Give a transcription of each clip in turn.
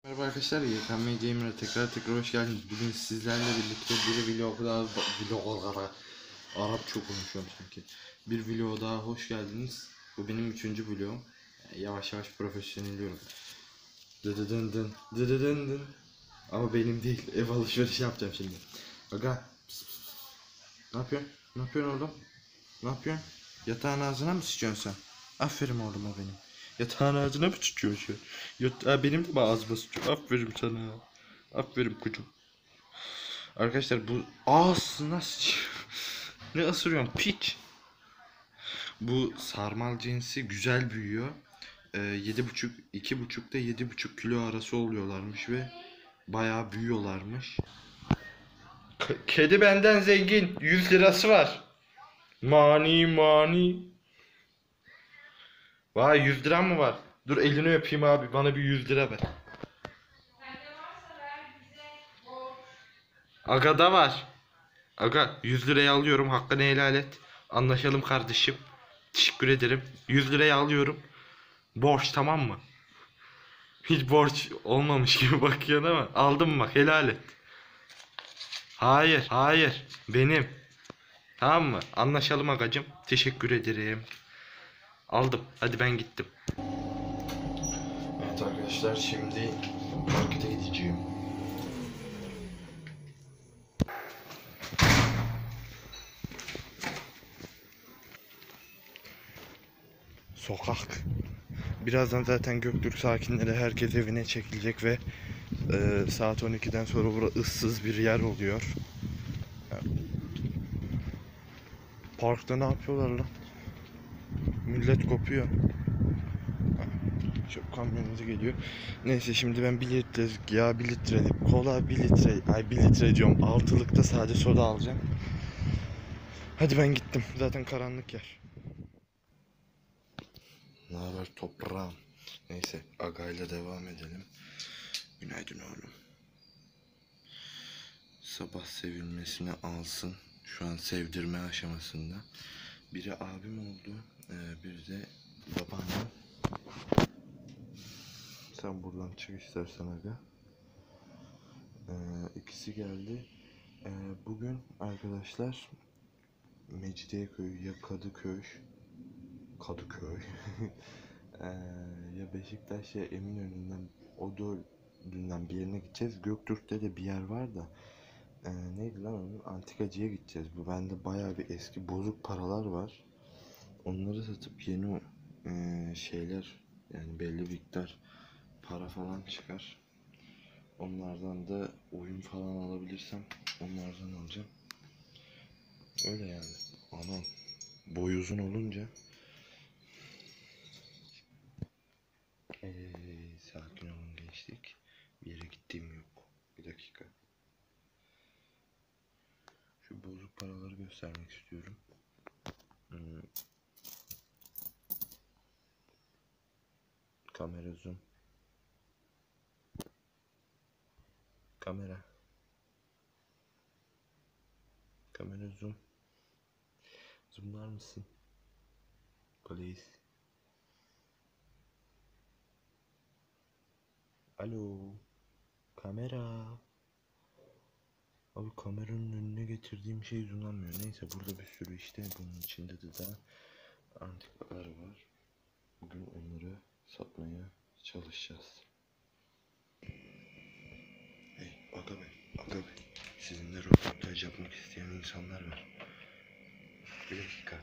Merhaba arkadaşlar, YKM'ye tekrar hoş geldiniz. Bugün sizlerle birlikte bir vlog daha Arap çok konuşuyorum sanki. Bir vlog daha hoş geldiniz. Bu benim 3. vlogum. Yavaş yavaş profesyonelliyorum. Dıdıdın dıdıdın. Ama benim değil. Ev alışveriş yapacağım şimdi. Aga. Ne yapıyorsun? Ne yapıyorsun oğlum? Ne yapıyorsun? Yatağın ağzına mı sıçıyorsun sen? Aferin oğluma benim. Yatağın ağzına mı sıçıyorsun? Benim de mi ağzıma sıçıyor? Aferin sana. Aferin kucum. Arkadaşlar bu ağzına sıçıyor. Ne ısırıyorsun piç? Bu sarmal cinsi güzel büyüyor. 7,5 2,5'da 7,5 kilo arası oluyorlarmış ve bayağı büyüyorlarmış. Kedi benden zengin. 100 lirası var. Mani. Vay 100 lira mı var? Dur elini öpeyim abi, bana bir 100 lira ver. Aga da var. Aga 100 liraya alıyorum, hakkını helal et. Anlaşalım kardeşim. Teşekkür ederim. 100 liraya alıyorum. Borç, tamam mı? Hiç borç olmamış gibi bakıyorsun ama aldım bak, helal et. Hayır benim. Tamam mı? Anlaşalım agacım. Teşekkür ederim. Aldım. Hadi ben gittim. Evet arkadaşlar, şimdi markete gideceğim. Sokak. Birazdan zaten Göktürk sakinleri herkes evine çekilecek ve saat 12'den sonra burada ıssız bir yer oluyor. Parkta ne yapıyorlar lan? Millet kopuyor. Çok kamyonumuz geliyor. Neyse şimdi ben 1 litrelik yağ, 1 litrelik kola, 1 litre diyorum, 6'lıkta sade soda alacağım. Hadi ben gittim. Zaten karanlık yer. Ne haber toprağım? Neyse agayla devam edelim. Günaydın oğlum. Sabah sevilmesini alsın. Şu an sevdirme aşamasında. Biri abim oldu. Bir de babaannem. Sen buradan çık istersen aga. İkisi geldi. Bugün arkadaşlar Mecidiyeköy ya Kadıköy ya Beşiktaş ya Eminönü'nden, o dördünden bir yerine gideceğiz. Göktürk'te de bir yer var da neydi lan onun, antikacıya gideceğiz. Bu bende bayağı bir eski bozuk paralar var. Onları satıp yeni şeyler, yani belli miktar para falan çıkar. Onlardan da oyun falan alabilirsem onlardan alacağım. Öyle yani. Anam boy uzun olunca sakin olun gençlik. Bir yere gittiğim yok. Bir dakika. Şu bozuk paraları göstermek istiyorum. Kamera zoom. Kamera zoom. Zoomlar mısın? Please. Alo. Kamera. Abi kameranın önüne getirdiğim şey zoomlanmıyor. Neyse burada bir sürü işte bunun içinde de daha antikalar var. Bugün onları satmaya çalışacağız. Hey aga bey. Sizinle röportaj yapmak isteyen insanlar var. Bir dakika.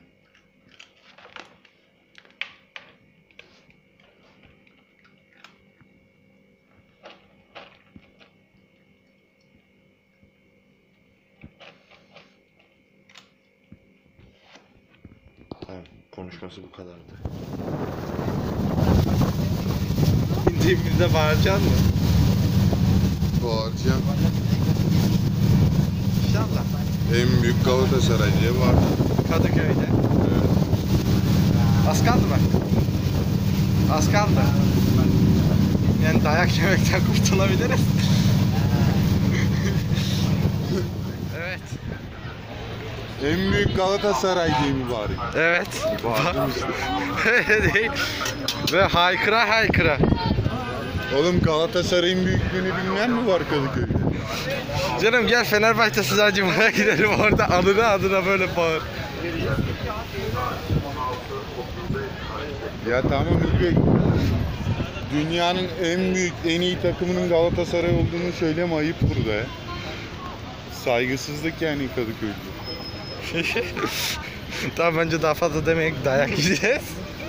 Tamam, konuşması bu kadardı. İndiğimizde bağıracaksın mı? Bağıracağım. İnşallah. En büyük Galatasaray Diye Bağırdık. Kadıköy'de. Evet. Az kaldı bak. Az kaldı. Yani dayak yemekten kurtulabiliriz. Evet. En büyük Galatasaray diye mi bağırayım? Evet. Bağırdım işte. Değil. Ve haykıra. Oğlum Galatasaray'ın büyüklüğünü bilmeyen mi var Kadıköy'de? Canım gel Fenerbahçe Stadyumu'na gidelim, orada adına böyle bağır. Ya tamam İlbey. Dünyanın en büyük, en iyi takımının Galatasaray olduğunu söyleme, ayıp burada ya. Saygısızlık yani Kadıköy'de. Tamam, bence daha fazla demeyek, dayak yiyeceğiz.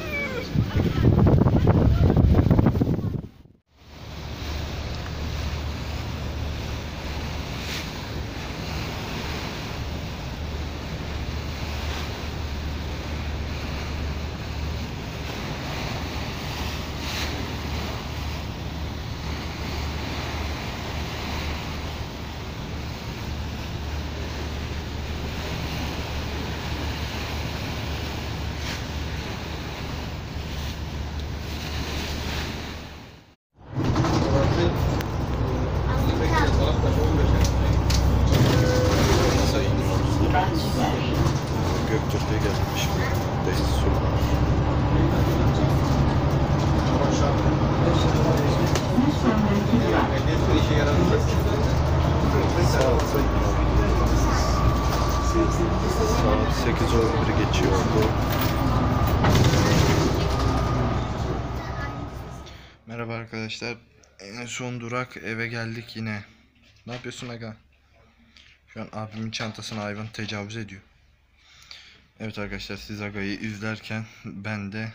Göktürk'e gelmiş. Saat 8:11 geçiyordu. Merhaba arkadaşlar. En son durak, eve geldik yine. Ne yapıyorsun aga? Şu an abimin çantasına hayvan tecavüz ediyor. Evet arkadaşlar, siz agayı izlerken ben de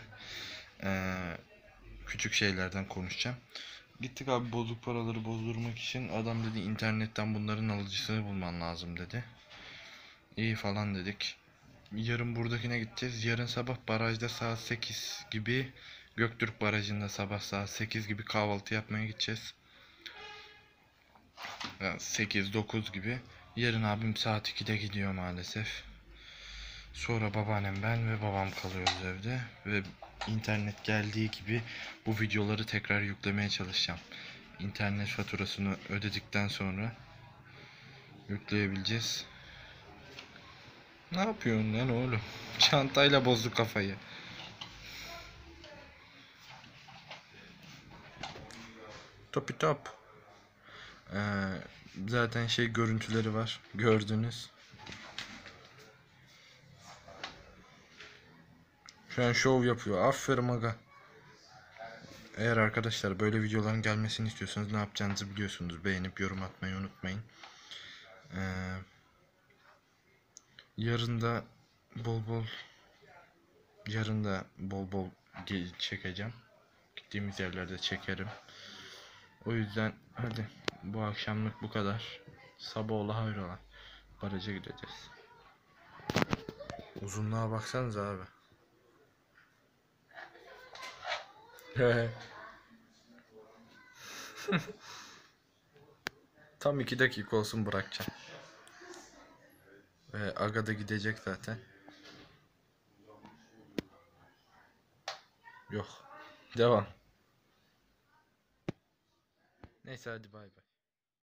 küçük şeylerden konuşacağım. Gittik abi, bozuk paraları bozdurmak için. Adam dedi internetten bunların alıcısını bulman lazım dedi. İyi falan dedik. Yarın buradakine gideceğiz. Yarın sabah barajda saat 8 gibi, Göktürk Barajı'nda sabah saat 8 gibi kahvaltı yapmaya gideceğiz. Yani 8-9 gibi. Yarın abim saat 2'de gidiyor maalesef. Sonra babaannem, ben ve babam kalıyoruz evde. Ve internet geldiği gibi bu videoları tekrar yüklemeye çalışacağım. İnternet faturasını ödedikten sonra yükleyebileceğiz. Ne yapıyorsun lan oğlum? Çantayla bozdu kafayı. Topi top. Zaten görüntüleri var. Gördünüz. Şu an şov yapıyor. Aferin aga. Eğer arkadaşlar böyle videoların gelmesini istiyorsanız ne yapacağınızı biliyorsunuz. Beğenip yorum atmayı unutmayın. Yarın da bol bol çekeceğim. Gittiğimiz yerlerde çekerim. O yüzden hadi bu akşamlık bu kadar. Sabah ola hayrola. Baraja gideceğiz. Uzunluğa baksanıza abi. Tam 2 dakika olsun bırakacağım. Ve aga da gidecek zaten. Yok. Devam. Neyse hadi bay bay.